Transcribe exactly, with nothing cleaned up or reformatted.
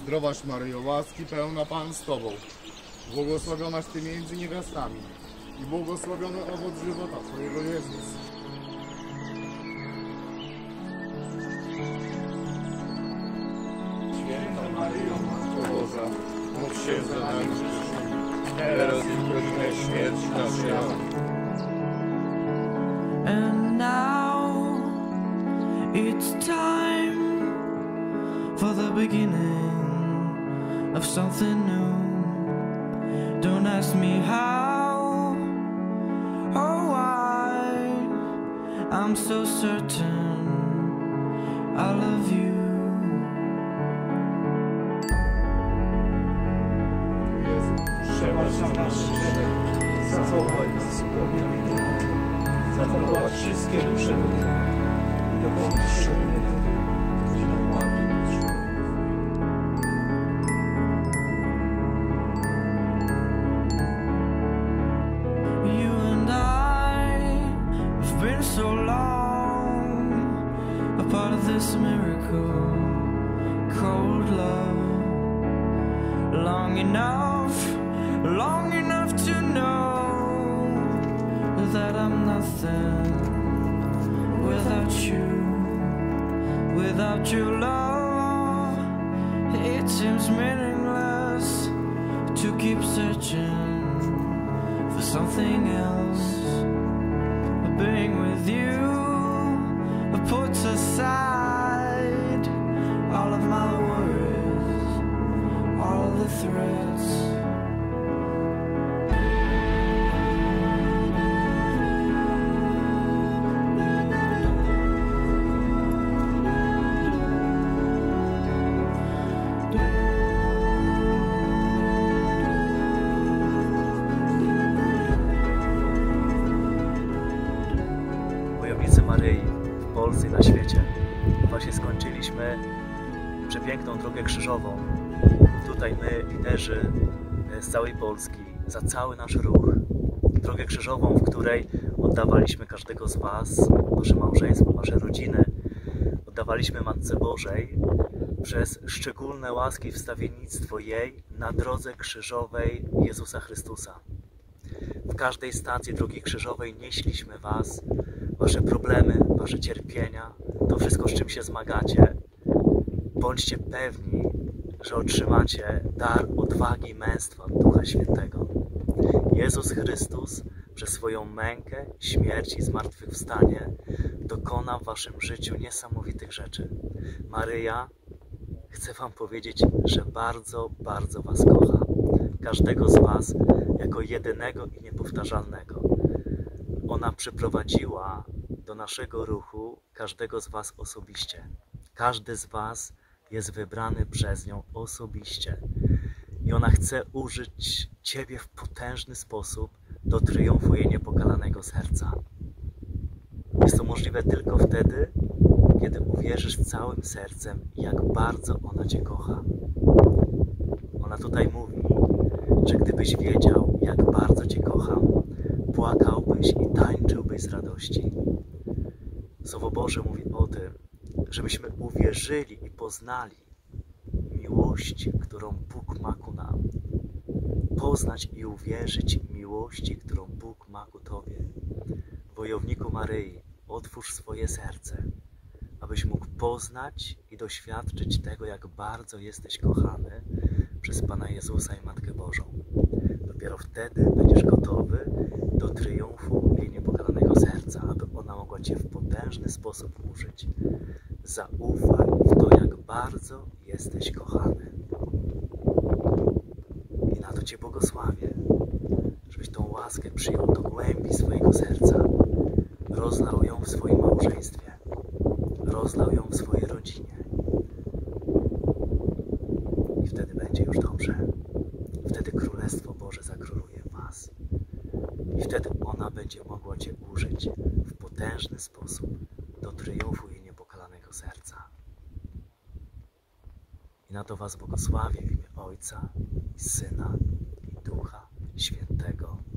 Zdrowaś Maryjo, łaski pełna Pan z Tobą, błogosławionaś Ty między niewiastami i błogosławiony owoc żywota Twojego Jezus. Święta Maryjo, Matko Boża, módl się za nami grzesznymi, teraz i w godzinę śmierci naszej. Amen. And now it's time for the beginning of something new. Don't ask me how or why, I'm so certain I love you. Przebacz nam nasze grzechy, zachowaj nas z ognia, zachować wszystkie dusze i dopomóż szczególnie tym, którzy najbardziej potrzebują. You and I have been so long a part of this miracle called love. Long enough, long enough to know that I'm nothing without you, without your love. It seems meaningless to keep searching for something else. Being with you puts aside all of my worries, all the threats. Wojownicy Maryi w Polsce i na świecie. Właśnie skończyliśmy przepiękną drogę krzyżową. Tutaj my, liderzy z całej Polski, za cały nasz ruch. Drogę krzyżową, w której oddawaliśmy każdego z Was, Wasze małżeństwo, Wasze rodziny. Oddawaliśmy Matce Bożej przez szczególne łaski i wstawiennictwo jej na drodze krzyżowej Jezusa Chrystusa. W każdej stacji drogi krzyżowej nieśliśmy Was, Wasze problemy, Wasze cierpienia, to wszystko, z czym się zmagacie. Bądźcie pewni, że otrzymacie dar odwagi i męstwa od Ducha Świętego. Jezus Chrystus przez swoją mękę, śmierć i zmartwychwstanie dokona w Waszym życiu niesamowitych rzeczy. Maryja chce Wam powiedzieć, że bardzo, bardzo Was kocha. Każdego z Was jako jedynego i niepowtarzalnego. Ona przyprowadziła do naszego ruchu każdego z Was osobiście. Każdy z Was jest wybrany przez nią osobiście. I ona chce użyć Ciebie w potężny sposób do triumfu jej niepokalanego serca. Jest to możliwe tylko wtedy, kiedy uwierzysz całym sercem, jak bardzo ona Cię kocha. Ona tutaj mówi, że gdybyś wiedział, jak bardzo Cię kocham, płakałbyś i tańczyłbyś z radości. Słowo Boże mówi o tym, żebyśmy uwierzyli i poznali miłość, którą Bóg ma ku nam. Poznać i uwierzyć miłości, którą Bóg ma ku Tobie. Wojowniku Maryi, otwórz swoje serce, abyś mógł poznać i doświadczyć tego, jak bardzo jesteś kochany przez Pana Jezusa i Matkę Bożą. Dopiero wtedy będziesz gotowy do triumfu jej niepokalanego serca, aby ona mogła Cię w potężny sposób użyć. Zaufaj w to, jak bardzo jesteś kochany. I na to Cię błogosławię, żebyś tą łaskę przyjął do głębi swojego serca. Rozlał ją w swoim małżeństwie. Rozlał ją w swojej rodzinie. I wtedy będzie już dobrze. Wtedy Królestwo Boże zakróluje w Was. I wtedy ona będzie mogła Cię użyć w potężny sposób do triumfu jej niepokalanego serca. I na to Was błogosławię w imię Ojca, i Syna, i Ducha Świętego.